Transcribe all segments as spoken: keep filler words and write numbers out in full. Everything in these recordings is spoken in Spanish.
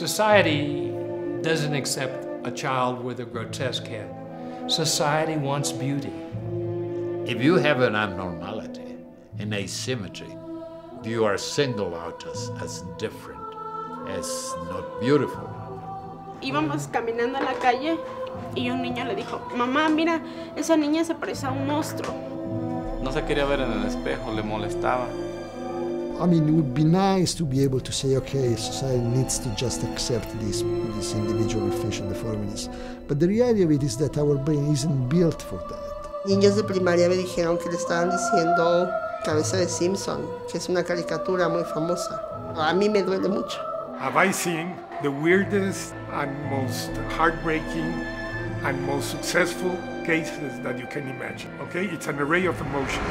Society doesn't accept a child with a grotesque head. Society wants beauty. If you have an abnormality, an asymmetry, you are singled out as, as different, as not beautiful. Íbamos caminando en la calle y un niño le dijo, mamá, mira, esa niña se parece a un monstruo. No se quería ver en el espejo, le molestaba. I mean, it would be nice to be able to say, okay, society needs to just accept these, these individual facial deformities. But the reality of it is that our brain isn't built for that. Niños de primaria me dijeron que le estaban diciendo Cabeza de Simpson, que es una caricatura muy famosa. A mí me duele mucho. Have I seen the weirdest and most heartbreaking and most successful cases that you can imagine, okay? It's an array of emotions.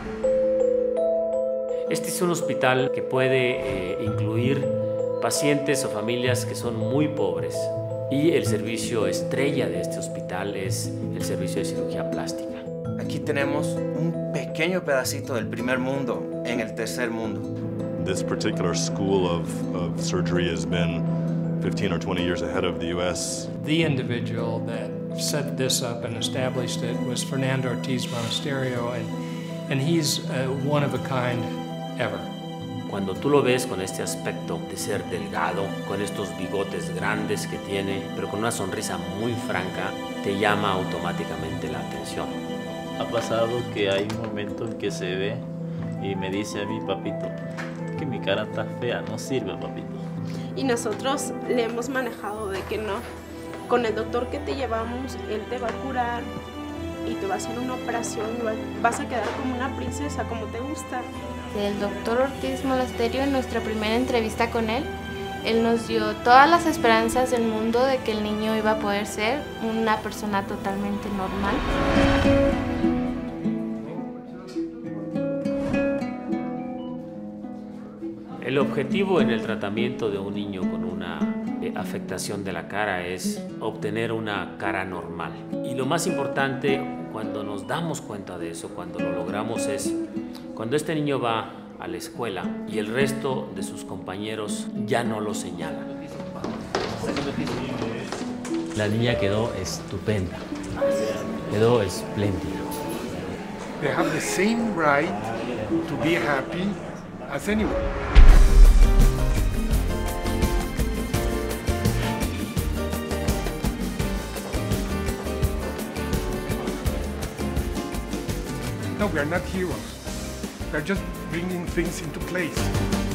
Este es un hospital que puede eh, incluir pacientes o familias que son muy pobres y el servicio estrella de este hospital es el servicio de cirugía plástica. Aquí tenemos un pequeño pedacito del primer mundo en el tercer mundo. This particular school of, of surgery has been fifteen or twenty years ahead of the U S. The individual that set this up and established it was Fernando Ortiz Monasterio, and, and he's uh, one of a kind ever. Cuando tú lo ves con este aspecto de ser delgado, con estos bigotes grandes que tiene, pero con una sonrisa muy franca, te llama automáticamente la atención. Ha pasado que hay un momento en que se ve y me dice a mi papito que mi cara está fea, no sirve, papito. Y nosotros le hemos manejado de que no. Con el doctor que te llevamos, él te va a curar y te va a hacer una operación y vas a quedar como una princesa, como te gusta. El doctor Ortiz Monasterio, en nuestra primera entrevista con él, él nos dio todas las esperanzas del mundo de que el niño iba a poder ser una persona totalmente normal. El objetivo en el tratamiento de un niño con una afectación de la cara es obtener una cara normal. Y lo más importante, cuando nos damos cuenta de eso, cuando lo logramos, es cuando este niño va a la escuela y el resto de sus compañeros ya no lo señalan. La niña quedó estupenda, quedó espléndida. They have the same right to be happy as anyone. No, we are not heroes. We are just bringing things into place.